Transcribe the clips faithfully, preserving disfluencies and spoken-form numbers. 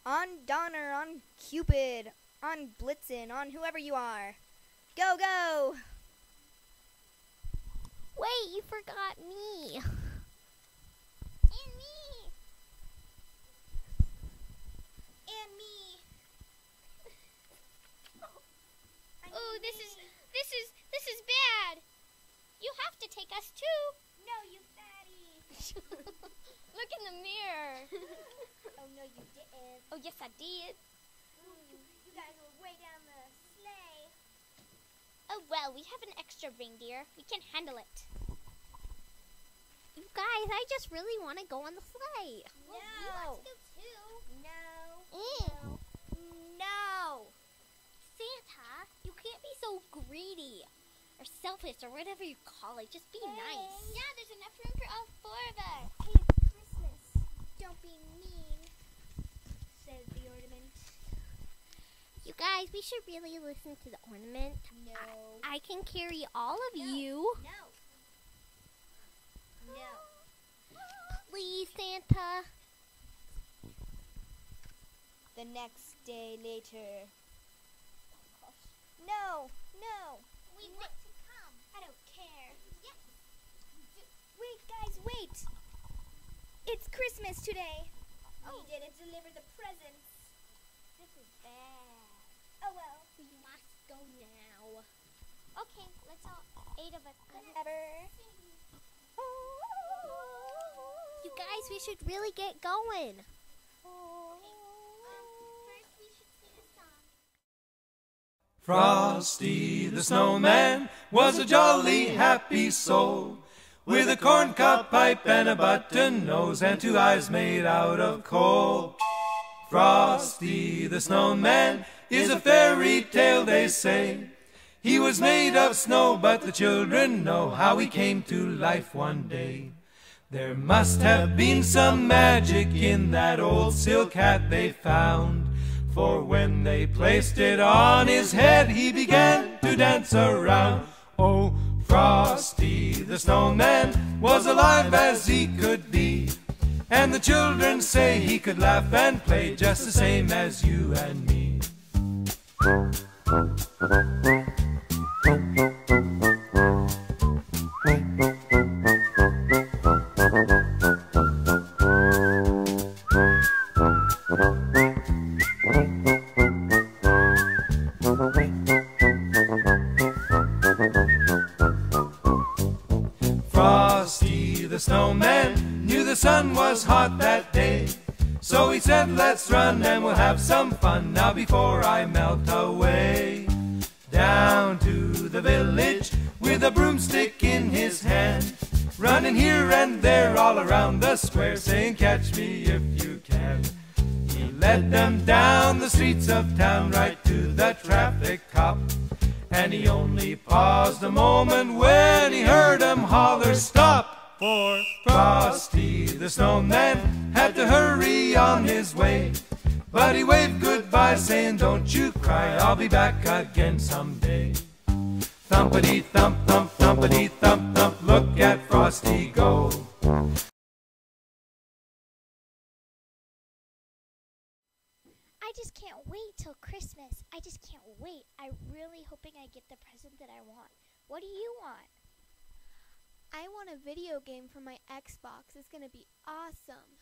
On Donner, on Cupid, on Blitzen, on whoever you are. Go, go! Wait, you forgot me. And me. And me. Oh, this is this is this is bad. You have to take us too. No, you fatty. Look in the mirror. Oh, no, you didn't. Oh, yes, I did. Mm, you, you guys were way down the sleigh. Oh, well, we have an extra reindeer. We can handle it. You guys, I just really want to go on the sleigh. No. Well, we want to go too. No. Mm. No. Santa, you can't be so greedy or selfish or whatever you call it. Just be Hey. nice. Yeah, there's enough room for all four of us. Hey, it's Christmas. Don't be mean, says the ornament. You guys, we should really listen to the ornament. No. I, I can carry all of No. you. No. No. Please, Santa. The next day later. No, no. We want to come. I don't care. Yes. Wait, guys, wait. It's Christmas today. Oh. We didn't deliver the presents. This is bad. Oh, well. We must go now. Okay, let's all, eight of us. go. Whatever. You guys, we should really get going. Frosty the Snowman was a jolly happy soul, with a corncob pipe and a button nose and two eyes made out of coal. Frosty the Snowman is a fairy tale, they say. He was made of snow, but the children know how he came to life one day. There must have been some magic in that old silk hat they found, for when they placed it on his head, he began to dance around. Oh, Frosty the Snowman was alive as he could be, and the children say he could laugh and play just the same as you and me. Frosty the Snowman knew the sun was hot that day, so he said, let's run and we'll have some fun now before I melt away. Down to the village with a broomstick in his hand, running here and there all around the square, saying, catch me if you can. He led them down the streets of town right to the traffic cop, and he only paused a moment when he heard him holler, stop! For Frosty the Snowman had to hurry on his way, but he waved goodbye saying, don't you cry, I'll be back again someday. Thumpity thump thump thumpity thump thump, look at Frosty go. I just can't wait till Christmas. I just can't wait. I'm really hoping I get the present that I want. What do you want? I want a video game for my Xbox. It's going to be awesome.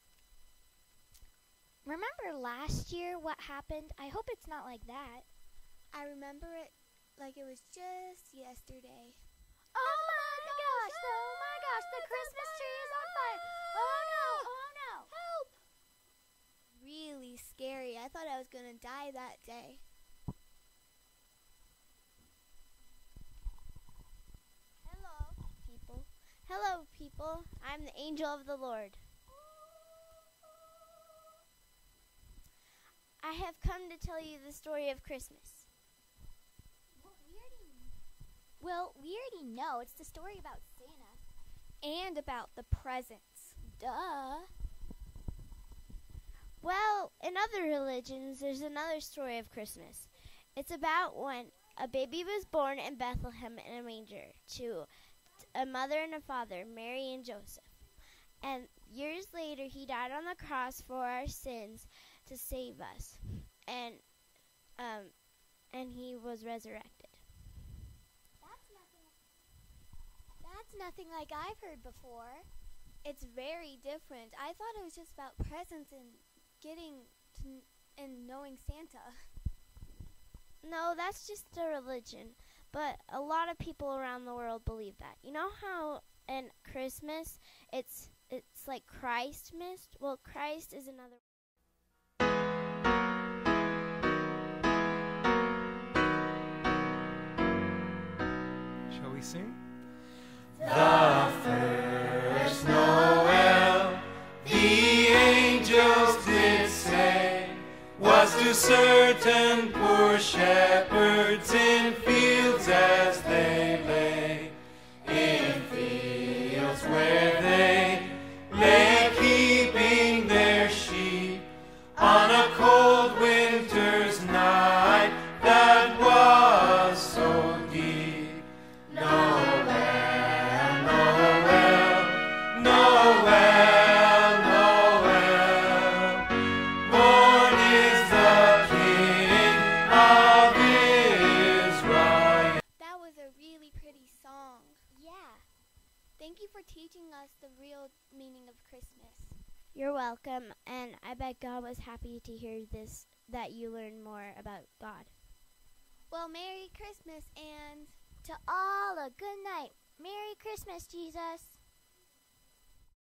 Remember last year what happened? I hope it's not like that. I remember it like it was just yesterday. Oh my gosh! Oh my gosh! The Christmas tree is on fire! Oh no! Oh no! Help! Really scary. I thought I was going to die that day. Hello, people. Hello, people. I'm the angel of the Lord. I have come to tell you the story of Christmas. Well, we already, well, we already know. It's the story about Santa. And about the presents. Duh. Well, in other religions, there's another story of Christmas. It's about when a baby was born in Bethlehem in a manger to a mother and a father, Mary and Joseph. And years later, he died on the cross for our sins to save us, and um, and he was resurrected. That's nothing. That's nothing like I've heard before. It's very different. I thought it was just about presents and getting to n- and knowing Santa. No, that's just a religion, but a lot of people around the world believe that. You know how in Christmas it's it's like Christmas? Well, Christ is another. Shall we sing? The first Noel, the angels did say, was to certain poor shepherds in fields as they lay, in fields where they lay keeping their sheep on a cold winter's night that was so deep. Noel, Noel, Noel, Noel, born is the King of Israel. That was a really pretty song. Yeah. Thank you for teaching us the real meaning of Christmas. You're welcome, and I bet God was happy to hear this, that you learned more about God. Well, Merry Christmas and To all a good night. Merry Christmas, Jesus.